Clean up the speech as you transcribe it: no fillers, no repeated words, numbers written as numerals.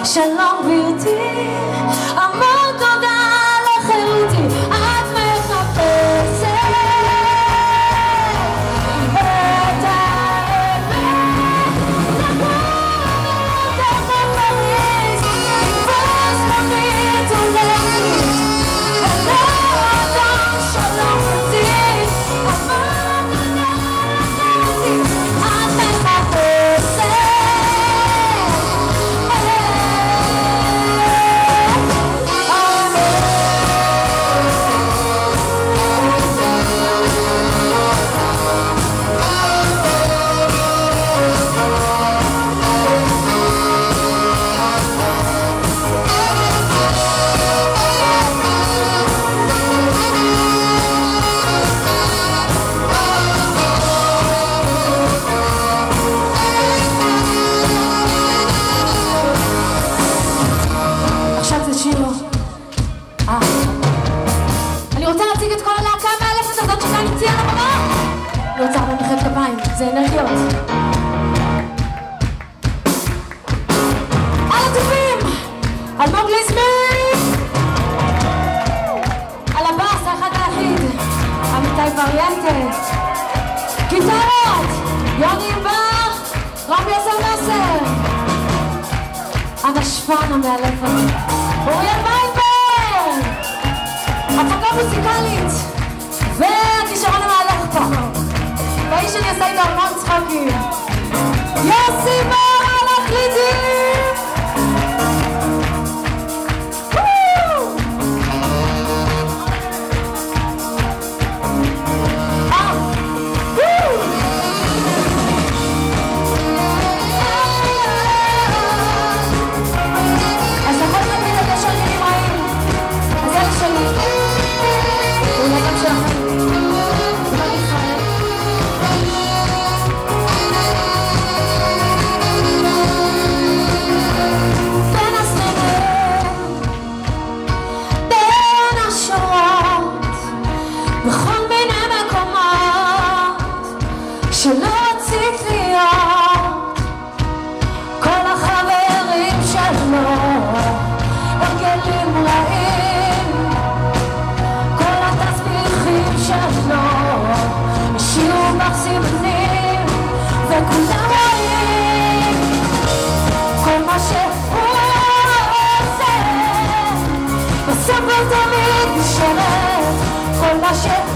שלום גברתי, המון תודה לחירותי, את מחפשת את האמת, תקום בפריז, תפוס במית ולכת, ולא אדם שלום גברתי, המון תודה לחירותי, את מחפשת אני רוצה להציג את כל הלהקה המאלפת הזאת שכאן איתי על הבמה. אני רוצה הרבה מחיאות כפיים, זה אנרגיות. על הטובים, אלמוג ליזמי, על הבאס האחד היחיד, אמיתי וריאנטה, גיטרות, יוני בר, רבי יסר נאסר, הנשפן המאלף הזה, אוריאל ויינברג, הפקה מוזיקלית והכישרון המהלך פה והאיש שאני עושה איתו המון צחוקים יוסי בר על הקלידים אז לכל תמיד את השונים נמראים אז אלה שלי ואולי גם שלכם בכל ישראל בין הסרט בין השורות בכל מיני מקומות שלא רצית להיות כל החברים שלו הרגלים רעים כל התסביכים שלו השאירו בך סימנים וכולם רואים כל מה שהוא עושה בסוף הוא תמיד נשארת כל מה שהוא